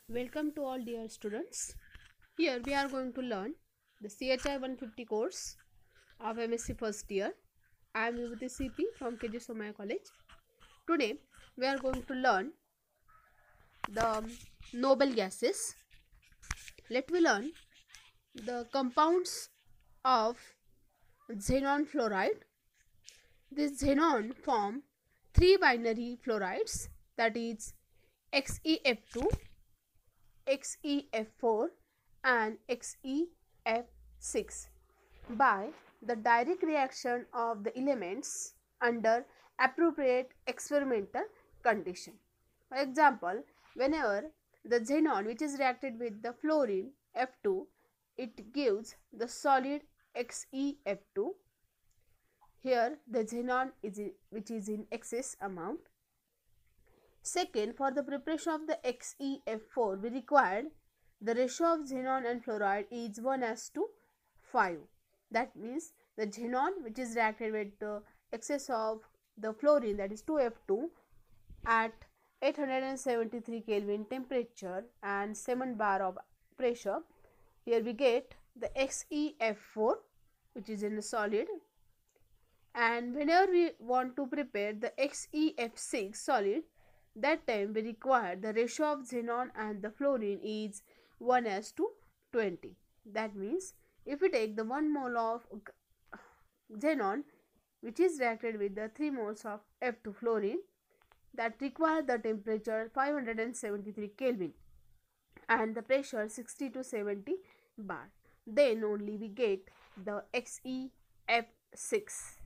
Welcome to all dear students. Here we are going to learn the CHI 150 course of MSc first year. I am Vibhuti CP from KG Somaya College. Today we are going to learn the noble gases. Let me learn the compounds of xenon fluoride. This xenon form three binary fluorides, that is XeF2, XeF4 and XeF6 by the direct reaction of the elements under appropriate experimental condition. For example, whenever the xenon which is reacted with the fluorine F2, it gives the solid XeF2. Here the xenon which is in excess amount. Second, for the preparation of the XeF4, we required the ratio of xenon and fluoride is 1:5. That means the xenon which is reacted with the excess of the fluorine, that is 2F2, at 873 Kelvin temperature and 7 bar of pressure. Here we get the XeF4 which is in a solid, and whenever we want to prepare the XeF6 solid, that time we require the ratio of xenon and the fluorine is 1:20. That means if we take the 1 mole of xenon which is reacted with the 3 moles of F2 fluorine, that require the temperature 573 Kelvin and the pressure 60 to 70 bar, then only we get the XeF6.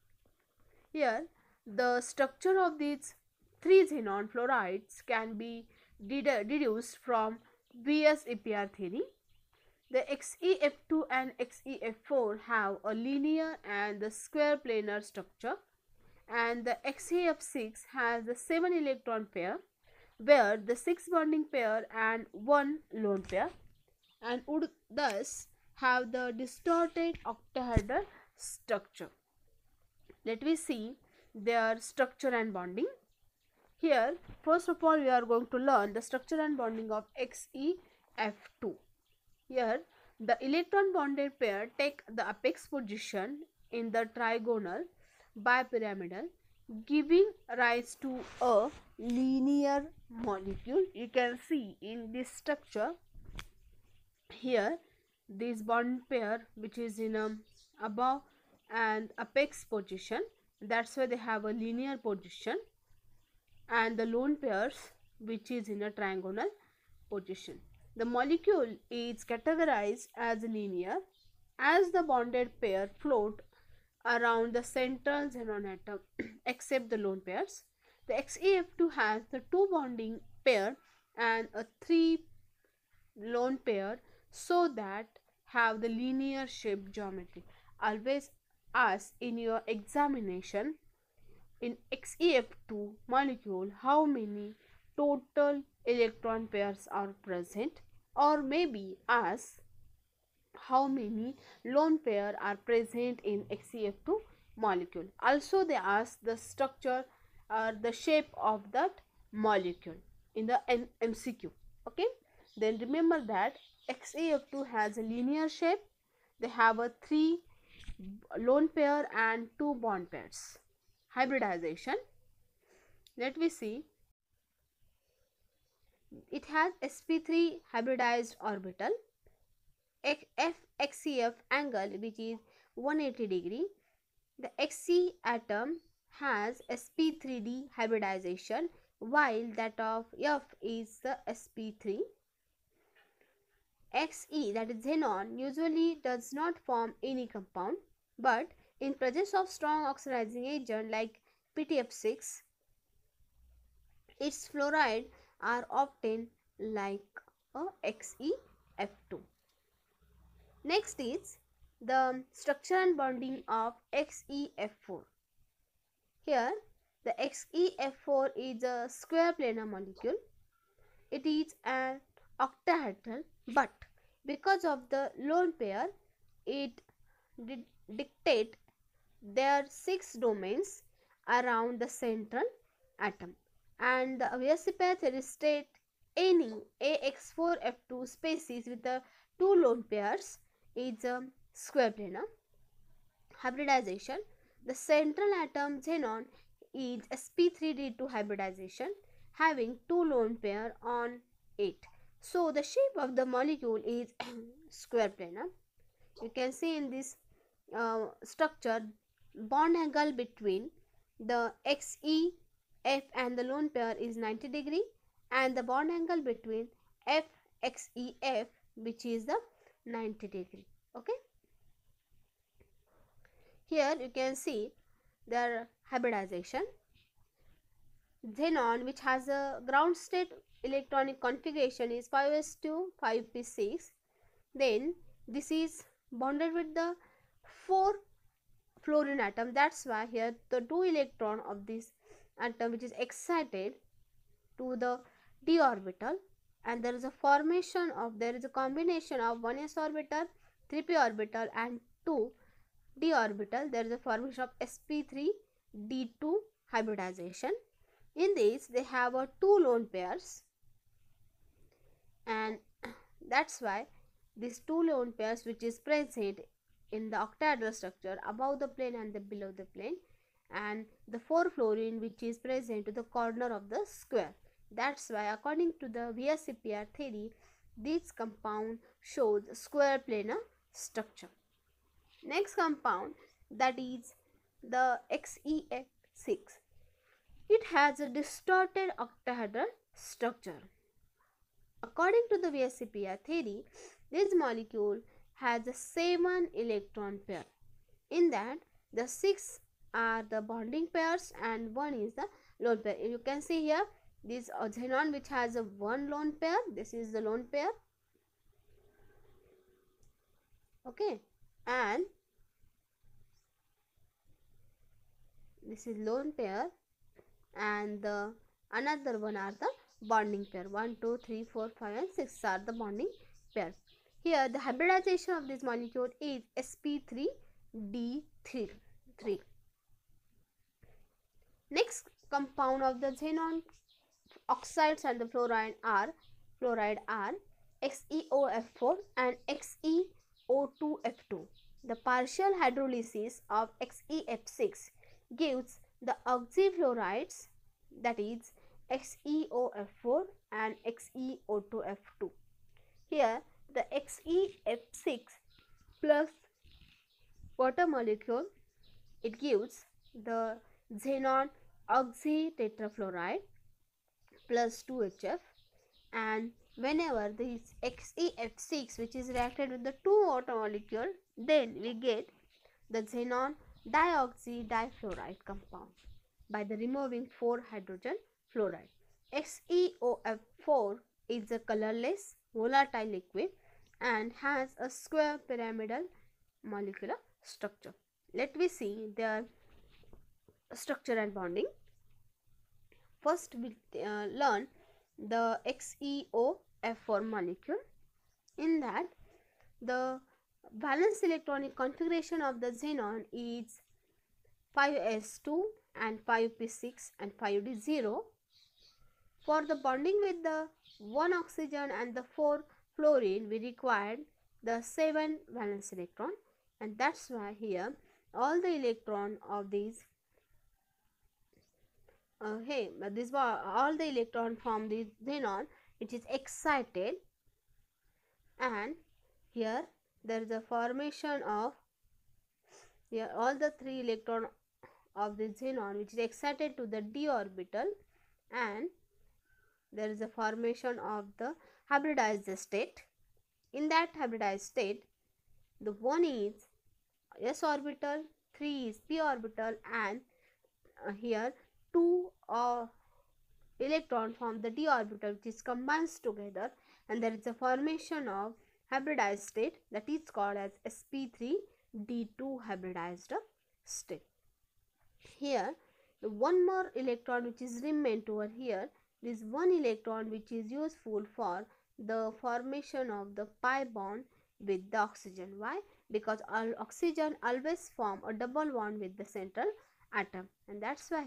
Here the structure of these three xenon fluorides can be deduced from BS-EPR theory. The XeF2 and XeF4 have a linear and the square planar structure, and the XeF6 has the 7 electron pair, where the 6 bonding pair and 1 lone pair, and would thus have the distorted octahedral structure. Let me see their structure and bonding. Here, first of all, we are going to learn the structure and bonding of XeF2. Here, the electron bonded pair take the apex position in the trigonal bipyramidal, giving rise to a linear molecule. You can see in this structure here this bond pair which is in above and apex position, that's why they have a linear position, and the lone pairs which is in a trigonal position. The molecule is categorized as linear as the bonded pair float around the central xenon atom except the lone pairs. The XeF2 has the 2 bonding pair and a 3 lone pair, so that have the linear shape geometry. Always ask in your examination in XeF2 molecule how many total electron pairs are present, or maybe ask how many lone pair are present in XeF2 molecule. Also they ask the structure or the shape of that molecule in the MCQ. Okay, then remember that XeF2 has a linear shape, they have a 3 lone pair and 2 bond pairs. Hybridization, let me see, it has sp3 hybridized orbital, XeF angle which is 180 degree. The Xc atom has sp3d hybridization, while that of F is the sp3. Xe, that is xenon, usually does not form any compound, but in presence of strong oxidizing agent like PTF6, its fluoride are often like a XeF2. Next is the structure and bonding of XeF4. Here the XeF4 is a square planar molecule. It is an octahedral, but because of the lone pair, it dictate their 6 domains around the central atom, and the VSEPR theory state any AX4F2 species with the two lone pairs is a square planar. Hybridization. The central atom xenon is sp3d2 hybridization having two lone pair on it. So the shape of the molecule is square planar. You can see in this structure bond angle between the XEF and the lone pair is 90 degree, and the bond angle between FXEF, which is the 90 degree. Okay. Here you can see their hybridization. Xenon, which has a ground state electronic configuration, is 5s2 5p6. Then this is bonded with the 4 fluorine atom. That's why here the 2 electron of this atom which is excited to the d orbital, and there is a combination of 1s orbital, 3p orbital and 2 d orbital. There is a formation of sp3d2 hybridization. In this they have a 2 lone pairs, and that's why these 2 lone pairs which is present in the octahedral structure above the plane and the below the plane, and the 4 fluorine which is present to the corner of the square. That's why according to the VSEPR theory, this compound shows square planar structure. Next compound, that is the XEF6. It has a distorted octahedral structure. According to the VSEPR theory, this molecule has a 7 electron pair. In that, the 6 are the bonding pairs and 1 is the lone pair. You can see here this xenon which has a 1 lone pair. This is the lone pair. Okay, and this is lone pair, and the another one are the bonding pair. 1, 2, 3, 4, 5 and 6 are the bonding pair. Here the hybridization of this molecule is sp3d3. Next compound of the xenon oxides and the fluoride are XeOF4 and XeO2F2. The partial hydrolysis of XeF6 gives the oxyfluorides, that is XeOF4 and XeO2F2. Here the XeF6 plus water molecule, it gives the xenon oxytetrafluoride plus 2HF, and whenever this XeF6 which is reacted with the 2 water molecule, then we get the xenon dioxydifluoride compound by the removing 4 hydrogen fluoride. XeOF4 is a colorless volatile liquid and has a square pyramidal molecular structure. Let me see their structure and bonding. First we learn the XeOF4 molecule. In that, the valence electronic configuration of the xenon is 5s2 and 5p6 and 5d0. For the bonding with the 1 oxygen and the 4 fluorine, we required the 7 valence electron, and that's why here all the electron of these all the electron from the xenon which is excited, and here there is a formation of all the 3 electron of the xenon which is excited to the d orbital, and there is a formation of the hybridized state. In that hybridized state, the 1 is s orbital, 3 is p orbital, and here 2 electron from the d orbital which is combines together, and there is a formation of hybridized state that is called as sp3d2 hybridized state. Here one more electron which is remained over here, this 1 electron which is useful for the formation of the pi bond with the oxygen. Why? Because oxygen always form a double bond with the central atom, and that's why here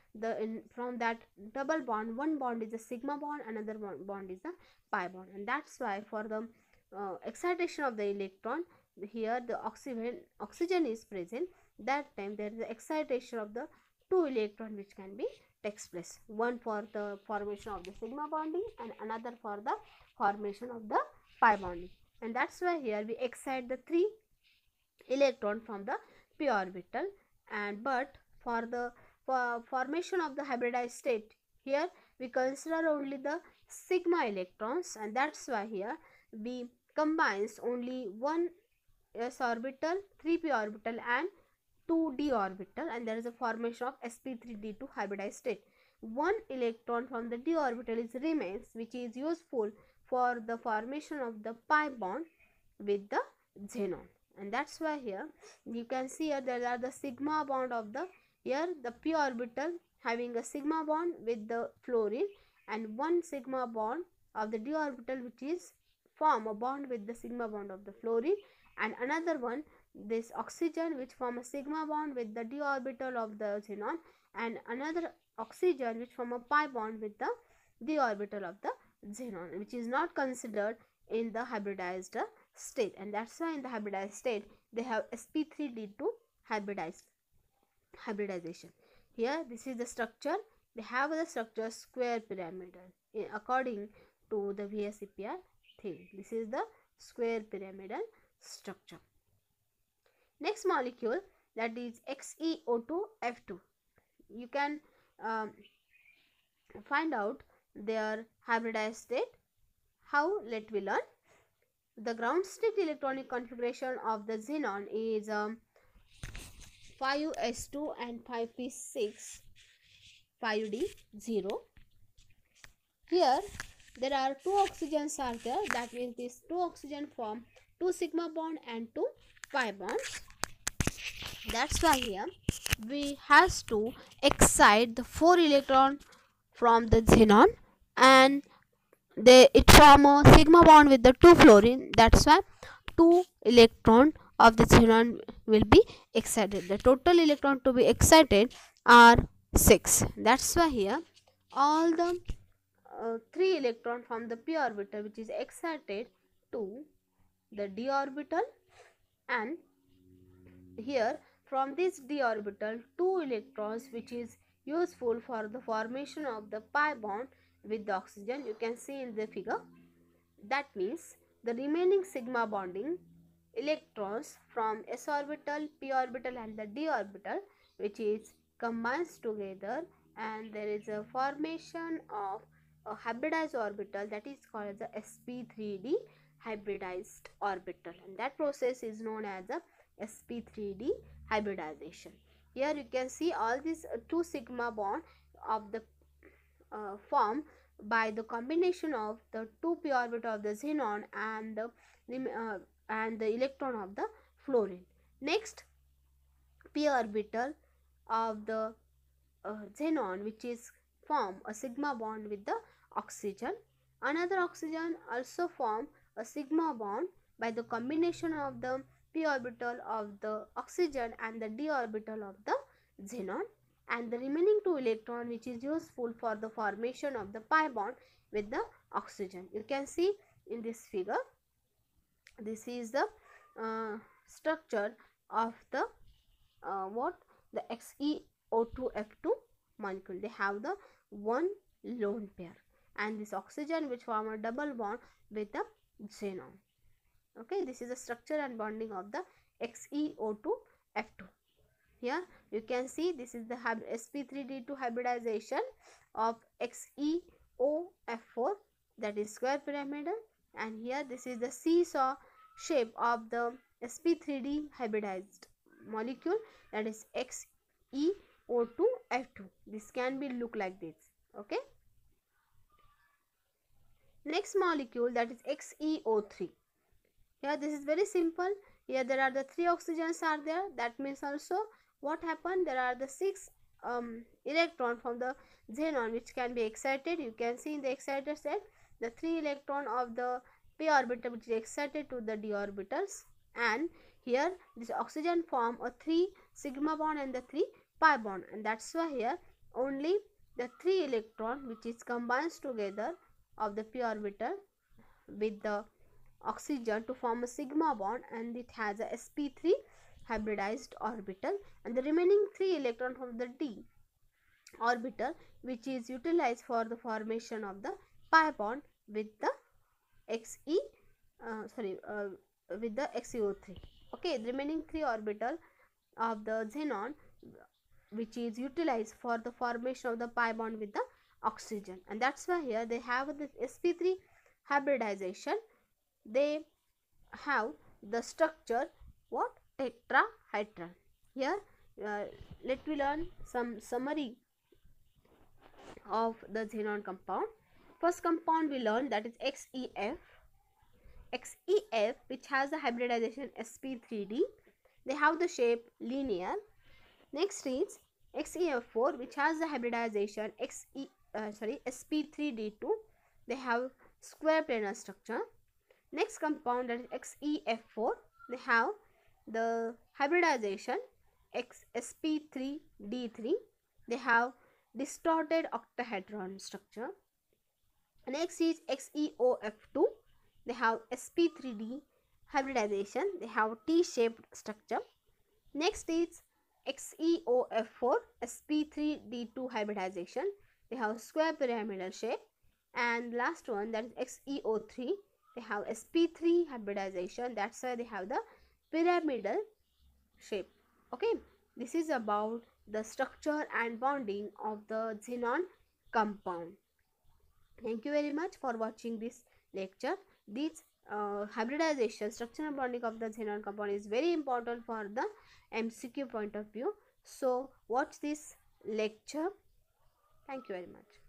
from that double bond, one bond is a sigma bond, another bond is a pi bond, and that's why for the excitation of the electron, here the oxygen is present. That time there is the excitation of the two electron which can be takes place, one for the formation of the sigma bonding and another for the formation of the pi bonding, and that's why here we excite the three electron from the p orbital. And but for the formation of the hybridized state, here we consider only the sigma electrons, and that's why here we combines only one s orbital, 3p orbital and 2d orbital, and there is a formation of sp3d2 hybridized state. One electron from the d orbital is remains, which is useful for the formation of the pi bond with the xenon, and that's why here you can see here there are the sigma bond of the, here the p orbital having a sigma bond with the fluorine, and one sigma bond of the d orbital which is form a bond with the sigma bond of the fluorine, and another one this oxygen which form a sigma bond with the d orbital of the xenon, and another oxygen which form a pi bond with the d orbital of the xenon, which is not considered in the hybridized state, and that's why in the hybridized state they have sp3d2 hybridization. Here this is the structure, they have the structure square pyramidal according to the VSEPR theory. This is the square pyramidal structure. Next molecule, that is XeO2F2. You can find out their hybridized state. How? Let we learn. The ground state electronic configuration of the xenon is 5s2 and 5p6 5d0. Here there are two oxygens are there, that means these two oxygen form two sigma bond and two pi bonds. That's why here we has to excite the 4 electron from the xenon, and it form a sigma bond with the 2 fluorine. That's why 2 electron of the xenon will be excited. The total electron to be excited are 6. That's why here all the 3 electron from the p orbital which is excited to the d orbital, and here from this d orbital 2 electrons which is useful for the formation of the pi bond with the oxygen, you can see in the figure. That means the remaining sigma bonding electrons from s orbital, p orbital and the d orbital which is combines together, and there is a formation of a hybridized orbital, that is called as the sp3d hybridized orbital, and that process is known as the sp3d hybridization. Here you can see all these two sigma bond of the form by the combination of the 2p orbital of the xenon and the electron of the fluorine. Next, p orbital of the xenon which is form a sigma bond with the oxygen. Another oxygen also form a sigma bond by the combination of the p orbital of the oxygen and the d orbital of the xenon, and the remaining 2 electron which is useful for the formation of the pi bond with the oxygen. You can see in this figure, this is the structure of the the XeO2F2 molecule. They have the one lone pair, and this oxygen which form a double bond with the xenon. Okay, this is the structure and bonding of the XeO2F2. Here you can see this is the sp3d2 hybridization of XeOF4, that is square pyramidal, and here this is the seesaw shape of the sp3d hybridized molecule, that is XeO2F2. This can be look like this. Okay. Next molecule, that is XeO3. Here this is very simple. Here there are the 3 oxygens are there. That means also what happened, there are the 6 electron from the xenon which can be excited. You can see in the excited state the 3 electron of the p orbital which is excited to the d orbitals, and here this oxygen form a 3 sigma bond and the 3 pi bond, and that's why here only the 3 electron which is combines together of the p orbital with the oxygen to form a sigma bond, and it has a sp3 hybridized orbital, and the remaining 3 electron from the d orbital which is utilized for the formation of the pi bond with the xe with the XeO3. Okay, the remaining 3 orbital of the xenon which is utilized for the formation of the pi bond with the oxygen, and that's why here they have this sp3 hybridization. They have the structure what, tetrahedron. Here let me learn some summary of the xenon compound. First compound we learned, that is XeF. XeF which has the hybridization sp3d. They have the shape linear. Next is XeF4 which has the hybridization sp3d2. They have square planar structure. Next compound, that is XeF4, they have the hybridization sp3d3. They have distorted octahedron structure. Next is XeOF2. They have sp3d hybridization. They have T-shaped structure. Next is XeOF4 sp3d2 hybridization. They have square pyramidal shape. And last one, that is XeO3. They have sp3 hybridization. That's why they have the pyramidal shape. Okay, this is about the structure and bonding of the xenon compound. Thank you very much for watching this lecture. This hybridization, structure and bonding of the xenon compound is very important for the MCQ point of view. So watch this lecture. Thank you very much.